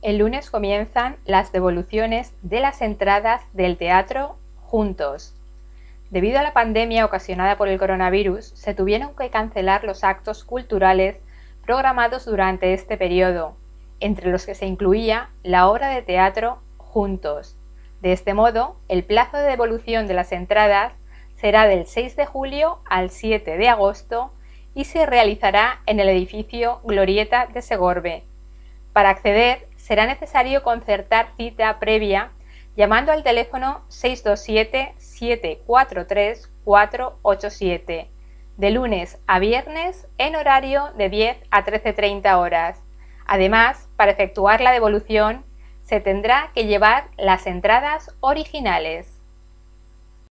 El lunes comienzan las devoluciones de las entradas del teatro Juntos. Debido a la pandemia ocasionada por el coronavirus, se tuvieron que cancelar los actos culturales programados durante este periodo, entre los que se incluía la obra de teatro Juntos. De este modo, el plazo de devolución de las entradas será del 6 de julio al 7 de agosto y se realizará en el edificio Glorieta de Segorbe. Para acceder, será necesario concertar cita previa llamando al teléfono 627-743-487, de lunes a viernes en horario de 10 a 13:30 horas. Además, para efectuar la devolución, se tendrá que llevar las entradas originales.